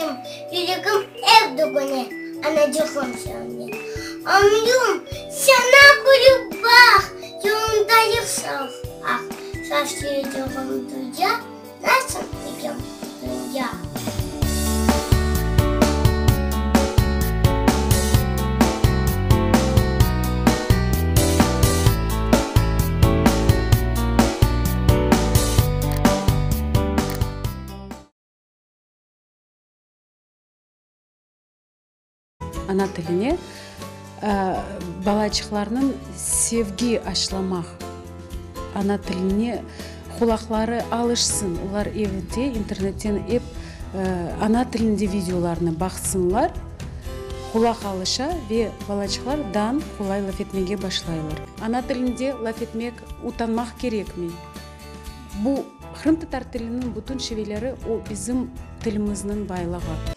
моим великим Эрдогане, анадюхом сённе. Амюм, сяна кулюбах, юнда юсах. Ах, сашки идём друзья, нашим идём друзья. Ана тіліне балачықларының sevgi ашламақ. Ана тіліне құлақлары алышсын. Олар евінде интернеттен ана тілінде видеоларны бақсынлар. Құлақ алыша ве балачықлар дан қолай лаф етмеге башлайлар. Ана тілінде лаф етмек утанмақ керек ме? Бұл Қырым татар тілінің бүтін шевелері о bizim тіліміздің байлығы.